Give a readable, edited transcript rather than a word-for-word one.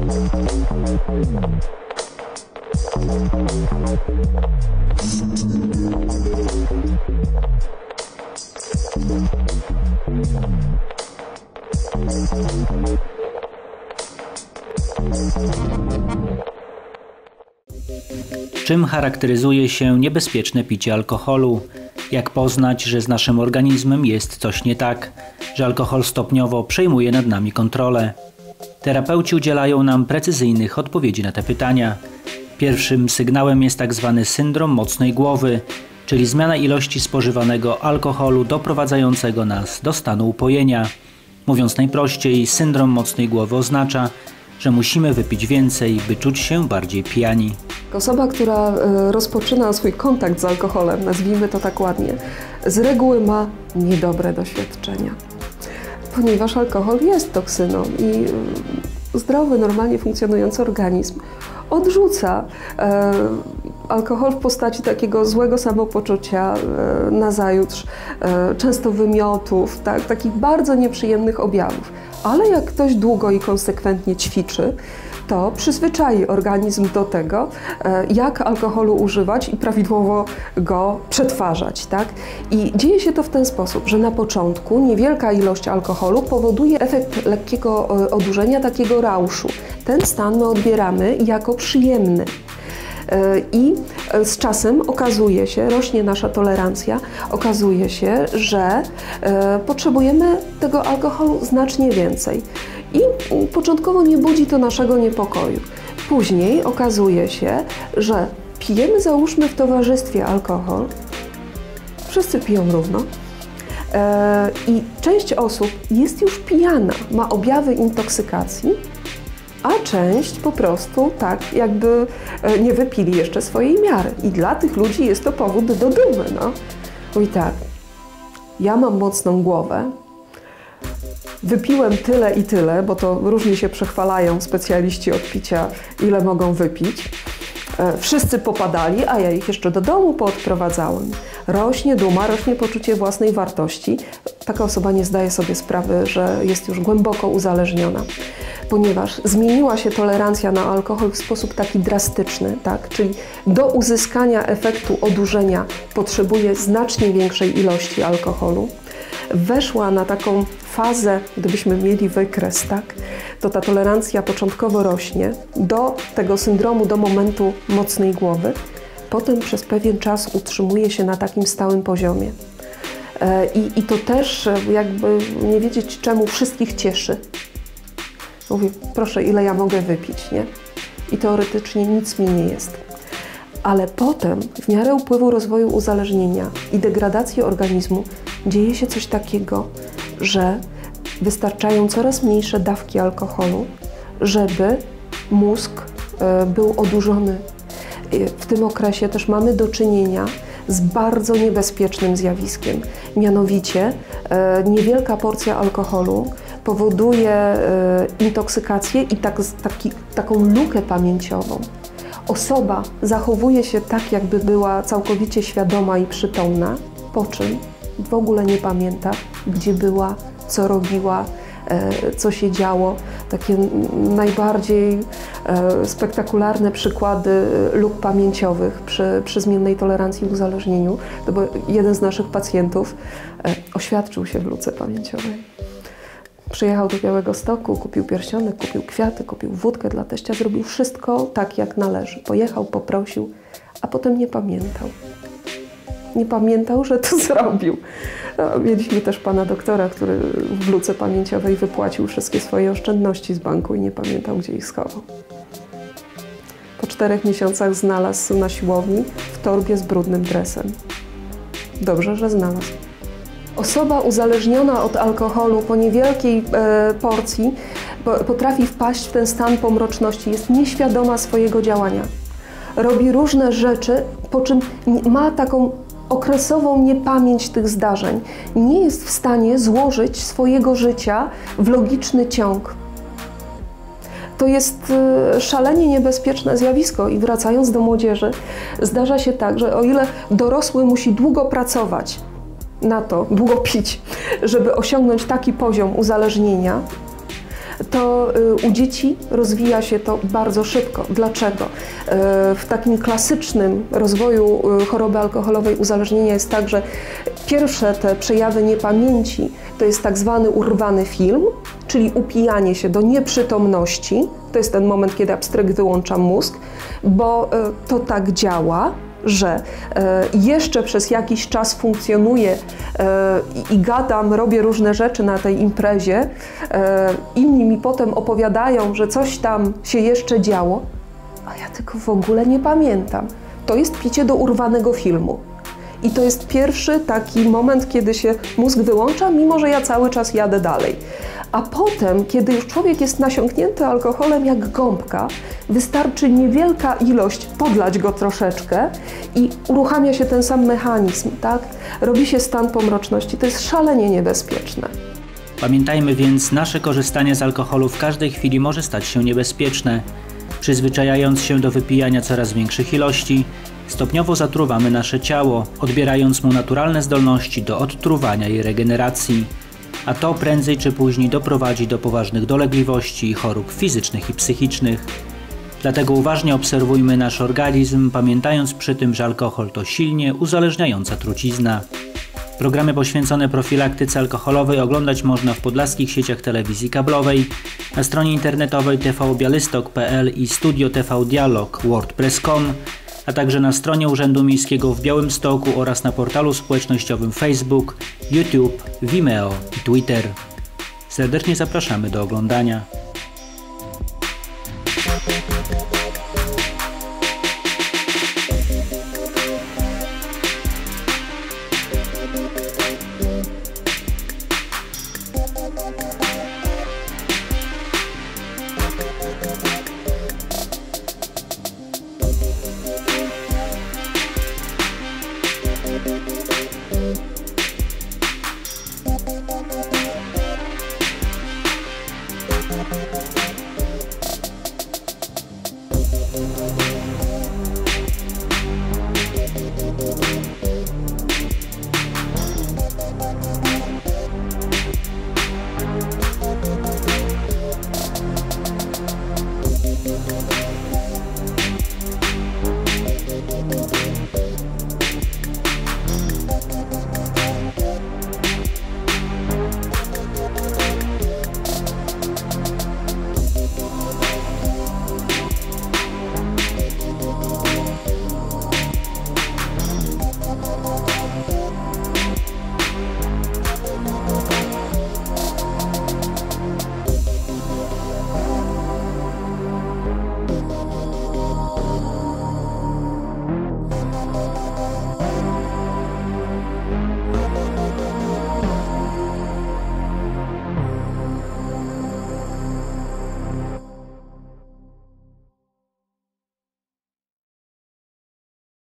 Czym charakteryzuje się niebezpieczne picie alkoholu? Jak poznać, że z naszym organizmem jest coś nie tak, że alkohol stopniowo przejmuje nad nami kontrolę? Terapeuci udzielają nam precyzyjnych odpowiedzi na te pytania. Pierwszym sygnałem jest tzw. syndrom mocnej głowy, czyli zmiana ilości spożywanego alkoholu doprowadzającego nas do stanu upojenia. Mówiąc najprościej, syndrom mocnej głowy oznacza, że musimy wypić więcej, by czuć się bardziej pijani. Osoba, która rozpoczyna swój kontakt z alkoholem, nazwijmy to tak ładnie, z reguły ma niedobre doświadczenia. Ponieważ alkohol jest toksyną i zdrowy, normalnie funkcjonujący organizm odrzuca alkohol w postaci takiego złego samopoczucia nazajutrz, często wymiotów, takich bardzo nieprzyjemnych objawów. Ale jak ktoś długo i konsekwentnie ćwiczy, to przyzwyczai organizm do tego, jak alkoholu używać i prawidłowo go przetwarzać, tak? I dzieje się to w ten sposób, że na początku niewielka ilość alkoholu powoduje efekt lekkiego odurzenia, takiego rauszu. Ten stan my odbieramy jako przyjemny. I z czasem okazuje się, rośnie nasza tolerancja, okazuje się, że potrzebujemy tego alkoholu znacznie więcej. I początkowo nie budzi to naszego niepokoju. Później okazuje się, że pijemy, załóżmy, w towarzystwie alkohol, wszyscy piją równo, i część osób jest już pijana, ma objawy intoksykacji, a część po prostu tak jakby nie wypili jeszcze swojej miary. I dla tych ludzi jest to powód do dumy. No. Mówi tak, ja mam mocną głowę, wypiłem tyle i tyle, bo to różnie się przechwalają specjaliści od picia, ile mogą wypić. Wszyscy popadali, a ja ich jeszcze do domu poodprowadzałem. Rośnie duma, rośnie poczucie własnej wartości. Taka osoba nie zdaje sobie sprawy, że jest już głęboko uzależniona, ponieważ zmieniła się tolerancja na alkohol w sposób taki drastyczny, tak? Czyli do uzyskania efektu odurzenia potrzebuje znacznie większej ilości alkoholu. Weszła na taką fazę, gdybyśmy mieli wykres, tak, to ta tolerancja początkowo rośnie do tego syndromu, do momentu mocnej głowy. Potem przez pewien czas utrzymuje się na takim stałym poziomie. I to też jakby nie wiedzieć czemu wszystkich cieszy. Mówię, proszę, ile ja mogę wypić, nie? I teoretycznie nic mi nie jest. Ale potem, w miarę upływu rozwoju uzależnienia i degradacji organizmu, dzieje się coś takiego, że wystarczają coraz mniejsze dawki alkoholu, żeby mózg był odurzony. W tym okresie też mamy do czynienia z bardzo niebezpiecznym zjawiskiem. Mianowicie niewielka porcja alkoholu powoduje intoksykację i taką lukę pamięciową. Osoba zachowuje się tak, jakby była całkowicie świadoma i przytomna, po czym w ogóle nie pamięta, gdzie była, co robiła, co się działo. Takie najbardziej spektakularne przykłady luk pamięciowych przy zmiennej tolerancji i uzależnieniu. To był jeden z naszych pacjentów, oświadczył się w luce pamięciowej. Przyjechał do Białegostoku, kupił pierścionek, kupił kwiaty, kupił wódkę dla teścia, zrobił wszystko tak, jak należy. Pojechał, poprosił, a potem nie pamiętał. Nie pamiętał, że to zrobił. No, mieliśmy też pana doktora, który w luce pamięciowej wypłacił wszystkie swoje oszczędności z banku i nie pamiętał, gdzie ich schował. Po 4 miesiącach znalazł na siłowni w torbie z brudnym dresem. Dobrze, że znalazł. Osoba uzależniona od alkoholu po niewielkiej porcji potrafi wpaść w ten stan pomroczności, jest nieświadoma swojego działania. Robi różne rzeczy, po czym ma taką okresową niepamięć tych zdarzeń. Nie jest w stanie złożyć swojego życia w logiczny ciąg. To jest szalenie niebezpieczne zjawisko i wracając do młodzieży, zdarza się tak, że o ile dorosły musi długo pracować na to, długo pić, żeby osiągnąć taki poziom uzależnienia, to u dzieci rozwija się to bardzo szybko. Dlaczego? W takim klasycznym rozwoju choroby alkoholowej uzależnienia jest tak, że pierwsze te przejawy niepamięci to jest tak zwany urwany film, czyli upijanie się do nieprzytomności. To jest ten moment, kiedy abstrykt wyłącza mózg, bo to tak działa, że jeszcze przez jakiś czas funkcjonuję i gadam, robię różne rzeczy na tej imprezie. Inni mi potem opowiadają, że coś tam się jeszcze działo, a ja tego w ogóle nie pamiętam. To jest picie do urwanego filmu. I to jest pierwszy taki moment, kiedy się mózg wyłącza, mimo że ja cały czas jadę dalej. A potem, kiedy już człowiek jest nasiąknięty alkoholem jak gąbka, wystarczy niewielka ilość, podlać go troszeczkę i uruchamia się ten sam mechanizm, tak? Robi się stan pomroczności. To jest szalenie niebezpieczne. Pamiętajmy więc, nasze korzystanie z alkoholu w każdej chwili może stać się niebezpieczne. Przyzwyczajając się do wypijania coraz większych ilości, stopniowo zatruwamy nasze ciało, odbierając mu naturalne zdolności do odtruwania i regeneracji. A to prędzej czy później doprowadzi do poważnych dolegliwości i chorób fizycznych i psychicznych. Dlatego uważnie obserwujmy nasz organizm, pamiętając przy tym, że alkohol to silnie uzależniająca trucizna. Programy poświęcone profilaktyce alkoholowej oglądać można w podlaskich sieciach telewizji kablowej, na stronie internetowej tvbialystok.pl i Studio TV Dialog wordpress.com, a także na stronie Urzędu Miejskiego w Białymstoku oraz na portalu społecznościowym Facebook, YouTube, Vimeo i Twitter. Serdecznie zapraszamy do oglądania.